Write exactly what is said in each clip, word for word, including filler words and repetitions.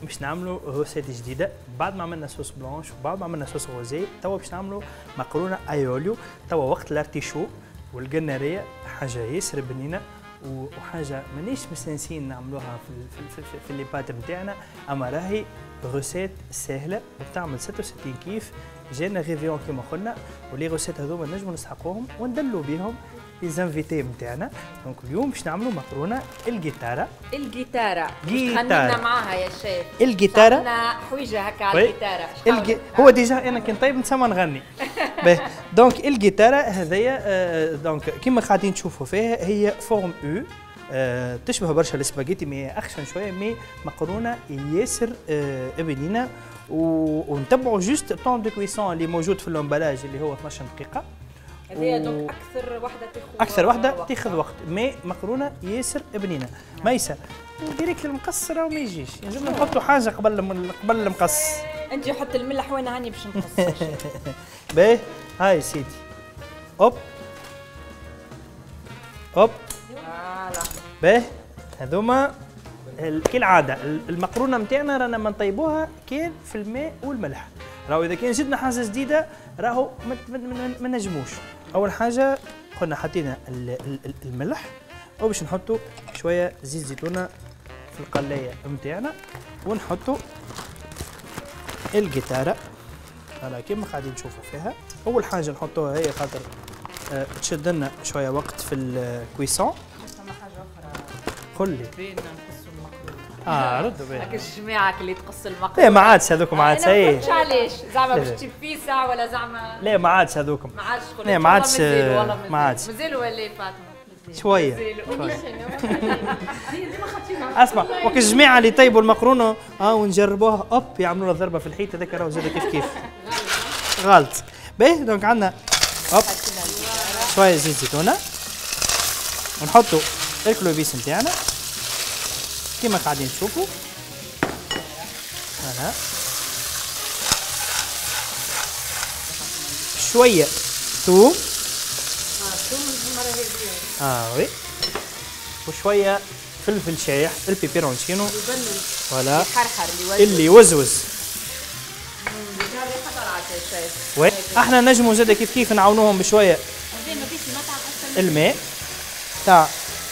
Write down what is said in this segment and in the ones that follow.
باش نعملوا روسيت جديده بعد ما عملنا صوص بلانش وبعد ما عملنا صوص روزي. توا باش نعملوا مقرونه ايوليو. توا وقت الارتيشو والقناريه، حاجه ياسر بنينه وحاجه مانيش مستانسين نعملوها في في, في, في لي بات نتاعنا، اما راهي روسيت سهله وبتعمل ستة وستين كيف. جانا غيفيون كيما قلنا، ولي روسيت هذوما نجموا نسحقوهم وندلوا بهم لي زانفيتي نتاعنا. دونك اليوم باش نعملوا مقرونه الجيتارا. الجيتارا جيتارا معاها يا شيف. الجيتارا عندنا حويجه هكا على الجيتارا. الجي... هو ديجا انا كي نطيب نسمى نغني. دونك الجيتارا هذيا دونك كيما قاعدين تشوفوا فيها هي فورم او، أه تشبه برشا الاسباغيتي مي اخشن شويه، مي مقرونه ياسر أه بنينه. ونتبعوا جوست طون دو كويسون اللي موجود في الامبلاج اللي هو اثناش دقيقه. هذه دونك اكثر وحده تاخذ اكثر وحده تاخذ وقت، مي مقرونه ياسر بنينه. ميسه ديريكت المقصره وما يجيش، يلزمنا نحطوا حاجه قبل من قبل المقص. انت حط الملح وين هاني باش نقص. باهي هاي سيدي. اوب اوب فوالا. باهي هذوما كالعاده المقرونه نتاعنا رانا ما نطيبوها كان في الماء والملح. راهو اذا كان زدنا حاجه جديده راهو ما نجموش. اول حاجه قلنا حطينا الملح وباش نحطوا شويه زيت زيتونه في القلايه نتاعنا ونحطوا الجيتارا. هلا كيما قاعدين تشوفوا فيها. اول حاجه نحطوها هي خاطر أه تشد لنا شويه وقت في الكويسون. فما حاجه اخرى قل لي. بينا نقصوا المقرونه. اه ردوا بينا. هاك الجماعه اللي تقص المقرونه. لا ما عادش هذوكم، ما عادش. انا ما فهمتش علاش زعما باش تجيب بيسا ولا زعما. لا ما عادش هذوكم. ما عادش. لا ما عادش ما عادش. مازالوا ولا فاطمه شويه شويه. اسمع وقت الجماعه اللي يطيبوا المقرونه اه ونجربوها اوب يعملوا لها ضربه في الحيط، هذاك راهو زاد كيف كيف غلط. باهي دونك عندنا اوب شويه زيت زيتونه ونحطوا الكلوفيس نتاعنا كيما قاعدين تشوفوا. هنا شويه ثوم. اه وي. وشويه فلفل شايح البيبيرونشينو. فوالا يحرحر اللي يوزوز. هذا وي احنا نجموا زاد كيف كيف نعاونوهم بشويه الماء تاع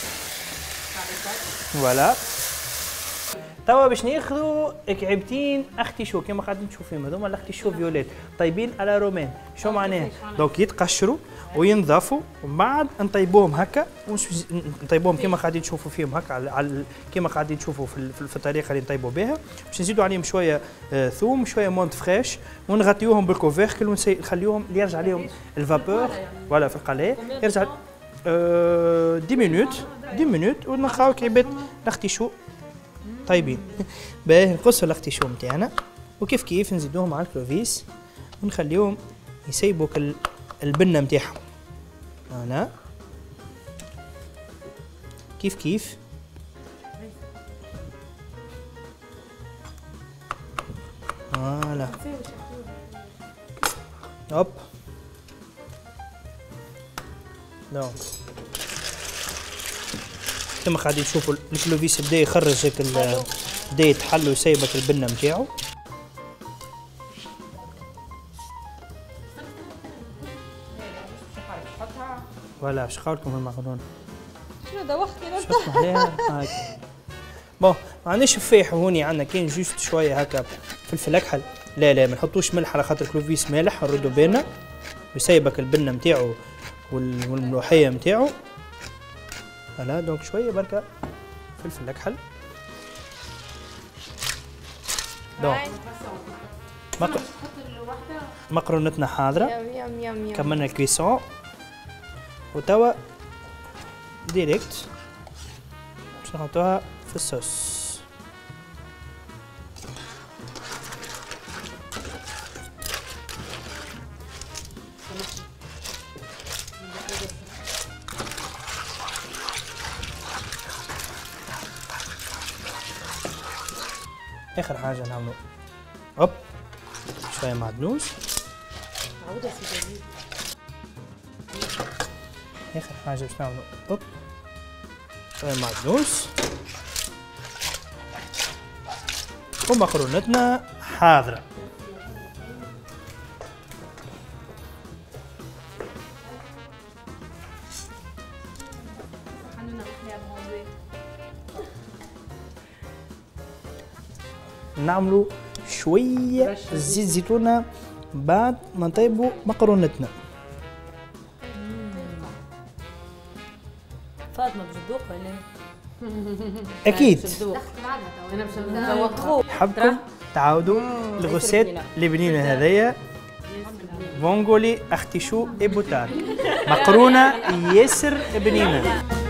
فوالا. توا باش ناخذوا كعبتين اختيشو كيما قاعدين تشوفوا هذوما الاختيشو فيوليت طيبين على رومان. شو معناها؟ دونك يتقشروا وينضافوا ومن بعد نطيبوهم هكا نطيبوهم كيما قاعدين تشوفوا فيهم هكا على كيما قاعدين تشوفوا في, في الطريقه اللي نطيبوا بها. باش نزيدوا عليهم شويه آه ثوم شويه مونت فريش ونغطيوهم بالكوفيركل ونخليوهم يرجع عليهم الفابور فوالا في القلايه يرجع آه دي مينوت دي مينوت ونخاو كعبات الاختيشو طيبين. باهي نقصوا الاختيشو نتاعنا وكيف كيف نزيدوهم على الكلوفيس ونخليوهم يسيبوا البنه نتاعهم. هنا كيف كيف فوالا هوب دونك كما قاعدين تشوفوا الكلوفيس بدا يخرج هيك بدا يتحل ويسيبك البنه نتاعو. فوالا باش نقول لكم المقرونه شنو دوختي شو اسمح ليها هاك. بون ما عندناش فيح هوني عندنا كاين جوست شويه هكا فلفل اكحل. لا لا ما نحطوش ملح على خاطر الكلوفيس مالح نردو بالنا ويسيبك البنه نتاعو والملوحيه نتاعو. فوالا دونك شويه بركه فلفل اكحل. دونك مق... مقرونتنا حاضره. كملنا الكويسون وتوا ديريكت باش نحطوها في الصوص. اخر حاجه نعملو هوب شويه معدنوس. اخر حاجه باش نعملو هوب شويه معدنوس ومكرونتنا حاضرة. نعملوا شوية زيت زيتونة بعد ما نطيبوا مكرونتنا. فاطمة بجدوق ولا أكيد. انا باش نذوقها. حبكم تعاودوا الغوسيت البنينة هذيا فونغولي اختي شو إبوتال مقرونة ياسر بنينة.